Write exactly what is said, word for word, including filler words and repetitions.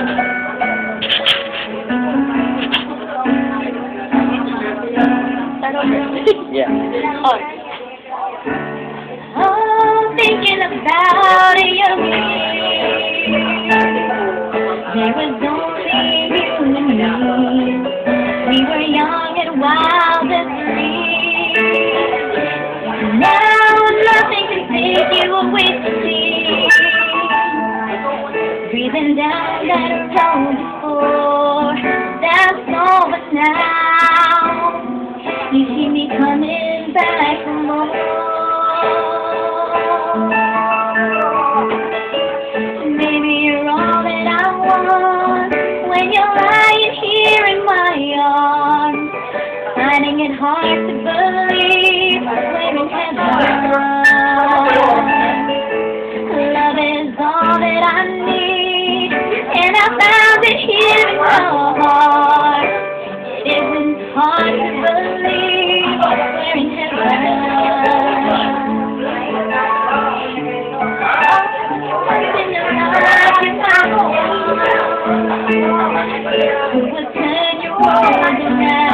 Yeah. Oh. Oh, thinking about you. There was only you and me. We were young and wild and free. Now nothing can take you away from me. Breathing down that road before, that's over now. You see me coming back for more. Maybe you're all that I want when you're lying here in my arms, finding it hard to believe we're in heaven. Love is all that I need, and I found it here in your heart. It was hard to believe we're in heaven. Who would turn your world around?